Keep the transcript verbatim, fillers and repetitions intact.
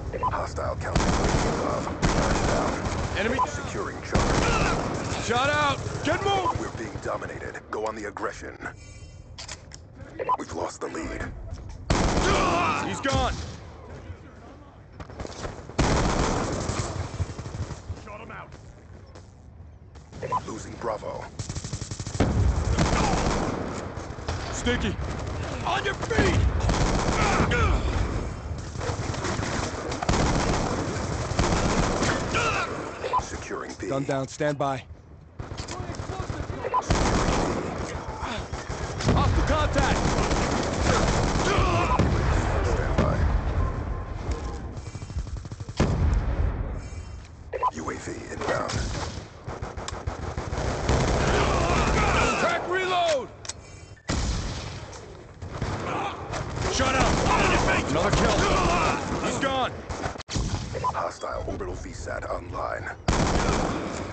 Hostile counter above. Down. Enemy Securing charge. shot out. Get moved. We're being dominated. Go on the aggression. We've lost the lead. He's gone. Shot him out. Losing Bravo. Sticky. On your feet. Securing B. Gun down. Stand by. Hostile contact. Stand by. U A V inbound. Crack reload. Shut up. Another kill. He's gone. Hostile orbital V SAT online.